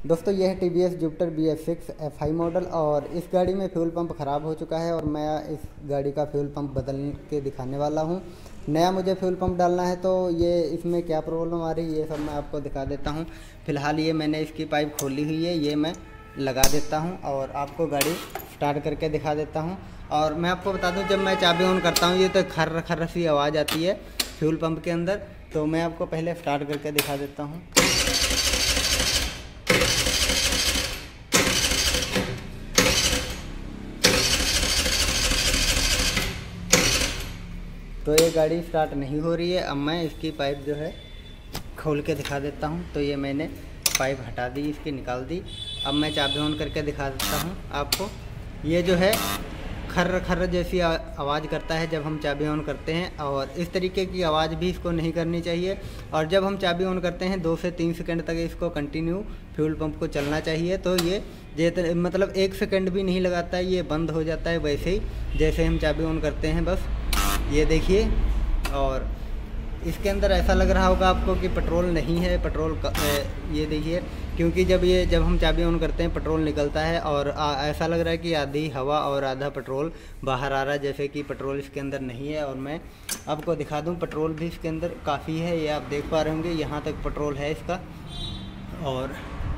दोस्तों यह है TVS Jupiter BS6 FI model और इस गाड़ी में फ्यूल पंप ख़राब हो चुका है और मैं इस गाड़ी का फ्यूल पंप बदल के दिखाने वाला हूं। नया मुझे फ्यूल पंप डालना है तो ये इसमें क्या प्रॉब्लम आ रही है ये सब मैं आपको दिखा देता हूं। फ़िलहाल ये मैंने इसकी पाइप खोली हुई है, ये मैं लगा देता हूँ और आपको गाड़ी स्टार्ट करके दिखा देता हूँ। और मैं आपको बता दूँ, जब मैं चाबी ऑन करता हूँ ये तो खर्र खर्र सी आवाज़ आती है फ्यूल पंप के अंदर, तो मैं आपको पहले स्टार्ट करके दिखा देता हूँ। तो ये गाड़ी स्टार्ट नहीं हो रही है। अब मैं इसकी पाइप जो है खोल के दिखा देता हूँ। तो ये मैंने पाइप हटा दी, इसकी निकाल दी। अब मैं चाबी ऑन करके दिखा देता हूँ आपको। ये जो है खर्र खर्र जैसी आवाज़ करता है जब हम चाबी ऑन करते हैं, और इस तरीके की आवाज़ भी इसको नहीं करनी चाहिए। और जब हम चाबी ऑन करते हैं 2 से 3 सेकंड तक इसको कंटिन्यू फ्यूल पंप को चलना चाहिए। तो ये मतलब 1 सेकंड भी नहीं लगाता है, ये बंद हो जाता है वैसे ही जैसे हम चाबी ऑन करते हैं, बस ये देखिए। और इसके अंदर ऐसा लग रहा होगा आपको कि पेट्रोल नहीं है, पेट्रोल ये देखिए, क्योंकि जब हम चाबी ऑन करते हैं पेट्रोल निकलता है और ऐसा लग रहा है कि आधी हवा और आधा पेट्रोल बाहर आ रहा है, जैसे कि पेट्रोल इसके अंदर नहीं है। और मैं आपको दिखा दूं, पेट्रोल भी इसके अंदर काफ़ी है, ये आप देख पा रहे होंगे, यहाँ तक पेट्रोल है इसका। और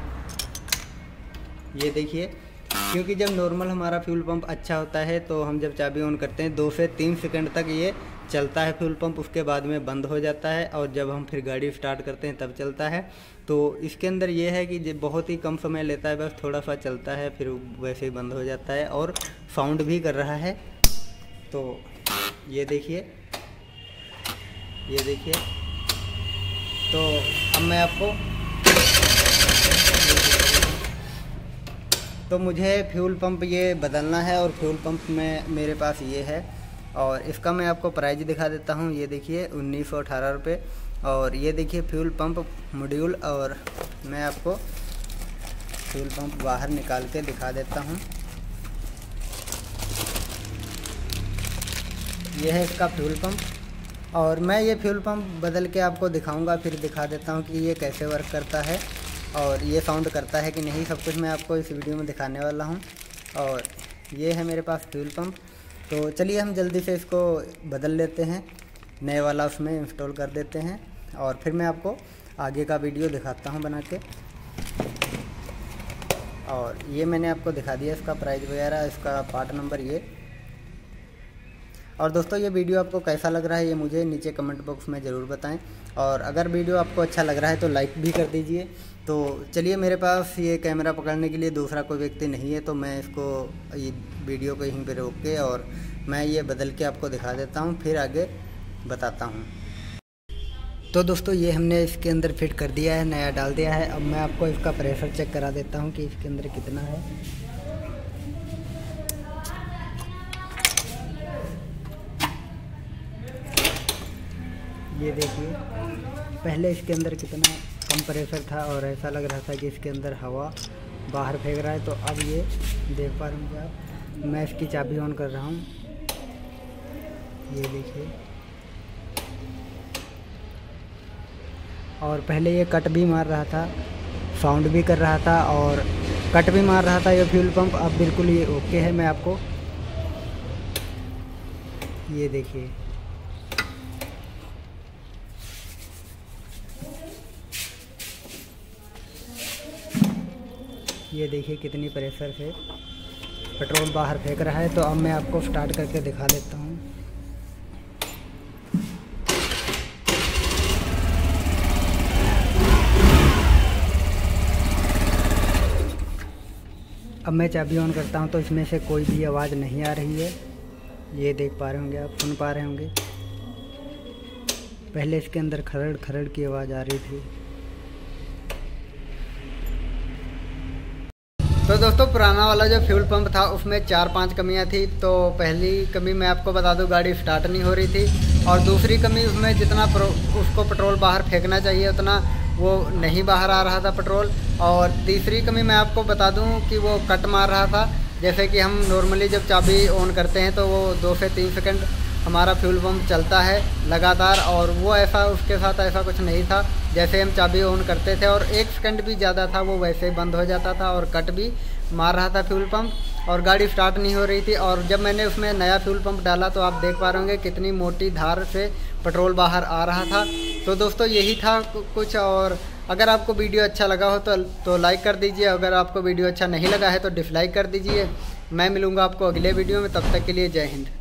ये देखिए, क्योंकि जब नॉर्मल हमारा फ्यूल पंप अच्छा होता है तो हम जब चाबी ऑन करते हैं 2 से 3 सेकंड तक ये चलता है फ्यूल पंप, उसके बाद में बंद हो जाता है। और जब हम फिर गाड़ी स्टार्ट करते हैं तब चलता है। तो इसके अंदर ये है कि बहुत ही कम समय लेता है, बस थोड़ा सा चलता है फिर वैसे ही बंद हो जाता है, और साउंड भी कर रहा है। तो ये देखिए, ये देखिए। तो अब मैं आपको, तो मुझे फ्यूल पंप ये बदलना है और फ्यूल पंप में मेरे पास ये है, और इसका मैं आपको प्राइस दिखा देता हूँ। ये देखिए 1918 रुपये। और ये देखिए फ्यूल पंप मॉड्यूल, और मैं आपको फ्यूल पंप बाहर निकाल के दिखा देता हूँ। ये है इसका फ्यूल पंप, और मैं ये फ्यूल पंप बदल के आपको दिखाऊंगा, फिर दिखा देता हूँ कि ये कैसे वर्क करता है और ये साउंड करता है कि नहीं, सब कुछ मैं आपको इस वीडियो में दिखाने वाला हूँ। और ये है मेरे पास फ्यूल पंप। तो चलिए हम जल्दी से इसको बदल लेते हैं, नए वाला उसमें इंस्टॉल कर देते हैं, और फिर मैं आपको आगे का वीडियो दिखाता हूँ बना के। और ये मैंने आपको दिखा दिया इसका प्राइस वगैरह, इसका पार्ट नंबर ये। और दोस्तों ये वीडियो आपको कैसा लग रहा है ये मुझे नीचे कमेंट बॉक्स में ज़रूर बताएं, और अगर वीडियो आपको अच्छा लग रहा है तो लाइक भी कर दीजिए। तो चलिए, मेरे पास ये कैमरा पकड़ने के लिए दूसरा कोई व्यक्ति नहीं है, तो मैं इसको ये वीडियो को यहीं पे रोक के और मैं ये बदल के आपको दिखा देता हूँ, फिर आगे बताता हूँ। तो दोस्तों ये हमने इसके अंदर फिट कर दिया है, नया डाल दिया है। अब मैं आपको इसका प्रेशर चेक करा देता हूँ कि इसके अंदर कितना है। ये देखिए, पहले इसके अंदर कितना कम प्रेशर था और ऐसा लग रहा था कि इसके अंदर हवा बाहर फेंक रहा है। तो अब ये देख पा रहे होंगे आप, मैं इसकी चाबी ऑन कर रहा हूँ, ये देखिए। और पहले ये कट भी मार रहा था, साउंड भी कर रहा था और कट भी मार रहा था ये फ्यूल पंप। अब बिल्कुल ये ओके है। मैं आपको ये देखिए, ये देखिए कितनी प्रेशर से पेट्रोल बाहर फेंक रहा है। तो अब मैं आपको स्टार्ट करके दिखा देता हूँ। अब मैं चाबी ऑन करता हूँ तो इसमें से कोई भी आवाज़ नहीं आ रही है, ये देख पा रहे होंगे आप, सुन पा रहे होंगे। पहले इसके अंदर खरड़ खरड़ की आवाज़ आ रही थी। तो दोस्तों पुराना वाला जो फ्यूल पंप था उसमें 4-5 कमियां थी। तो पहली कमी मैं आपको बता दूं, गाड़ी स्टार्ट नहीं हो रही थी। और दूसरी कमी, उसमें जितना उसको पेट्रोल बाहर फेंकना चाहिए उतना वो नहीं बाहर आ रहा था पेट्रोल। और तीसरी कमी मैं आपको बता दूं कि वो कट मार रहा था, जैसे कि हम नॉर्मली जब चाबी ऑन करते हैं तो वो 2 से 3 सेकंड हमारा फ्यूल पंप चलता है लगातार। और वो ऐसा उसके साथ ऐसा कुछ नहीं था, जैसे हम चाबी ऑन करते थे और 1 सेकंड भी ज़्यादा था वो वैसे ही बंद हो जाता था और कट भी मार रहा था फ्यूल पंप और गाड़ी स्टार्ट नहीं हो रही थी। और जब मैंने उसमें नया फ्यूल पंप डाला तो आप देख पा रहे होंगे कितनी मोटी धार से पेट्रोल बाहर आ रहा था। तो दोस्तों यही था कुछ। और अगर आपको वीडियो अच्छा लगा हो तो लाइक कर दीजिए, अगर आपको वीडियो अच्छा नहीं लगा है तो डिसलाइक कर दीजिए। मैं मिलूँगा आपको अगले वीडियो में, तब तक के लिए जय हिंद।